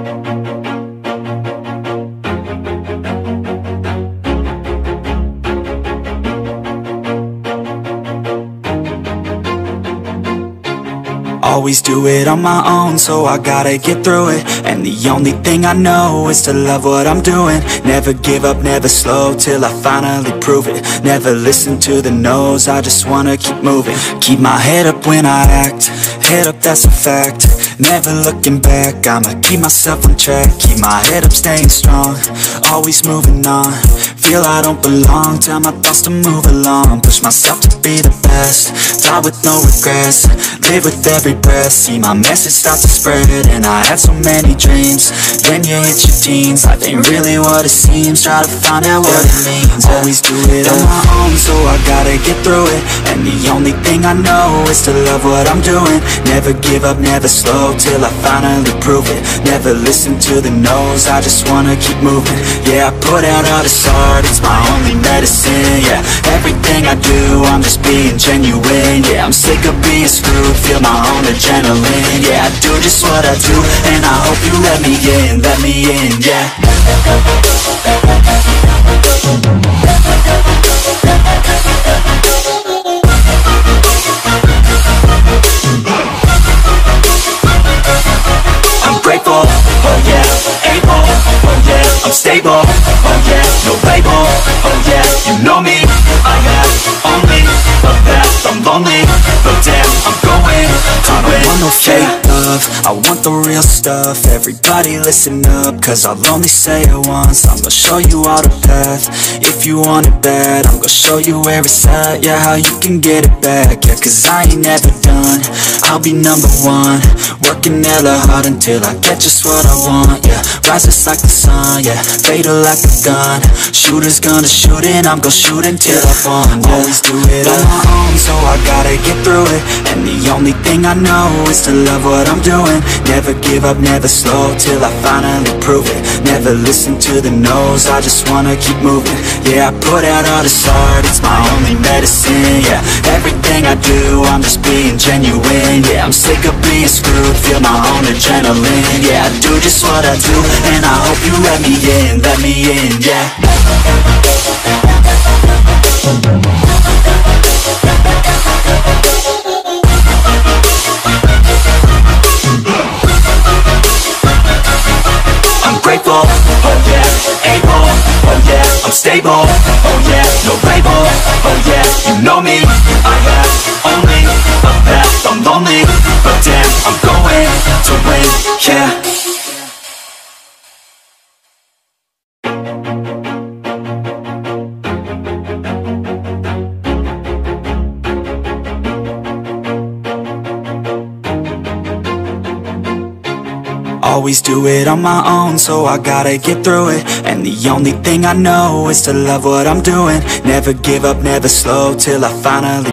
Always do it on my own, so I gotta get through it. And the only thing I know is to love what I'm doing. Never give up, never slow, till I finally prove it. Never listen to the no's, I just wanna keep moving. Keep my head up when I act, head up, that's a fact. Never looking back, I'ma keep myself on track. Keep my head up, staying strong, always moving on. Feel I don't belong, tell my thoughts to move along. Push myself to be the best, die with no regrets. Live with every breath, see my message start to spread. And I had so many dreams, then you hit your teens. Life ain't really what it seems, try to find out what it means. Always do it on my own, so I gotta get through it. And the only thing I know is to love what I'm doing. Never give up, never slow, till I finally prove it. Never listen to the no's, I just wanna keep moving. Yeah, I put out all this art, it's my only medicine. Yeah, everything I do, I'm just being genuine. Yeah, I'm sick of being screwed, feel my own adrenaline. Yeah, I do just what I do, and I hope you let me in, yeah. I'm grateful, oh yeah, able, oh yeah, I'm stable, oh yeah, no label, oh yeah, you know me, I have only the best. I'm lonely, but damn, I'm going to win. I don't want no fake love, I want the real stuff. Everybody listen up, cause I'll only say it once. I'm gonna show you all the path, if you want it bad. I'm gonna show you where it's at, yeah, how you can get it back. Yeah, cause I ain't never done, I'll be number one. Working hella hard until I get just what I want, yeah. Rises like the sun, yeah, fatal like a gun. Shooters gonna shoot and I'm gonna shoot until I won, yeah. Always do it on my own, so I gotta get through it. And the only thing I know is to love what I'm doing. Never give up, never slow, till I finally prove it. Never listen to the no's, I just wanna keep moving. Yeah, I put out all this art, it's my only medicine. Yeah, everything I do, I'm just being genuine. Yeah, I'm sick of being screwed, feel my own adrenaline. Yeah, I do just what I do, and I hope you let me in, yeah. I'm grateful, oh yeah, able, oh yeah, I'm stable, oh yeah, no label, oh yeah, you know me, I have only the best. I'm lonely, but damn, I'm going to win, yeah. Always do it on my own, so I gotta get through it. And the only thing I know is to love what I'm doing. Never give up, never slow, till I finally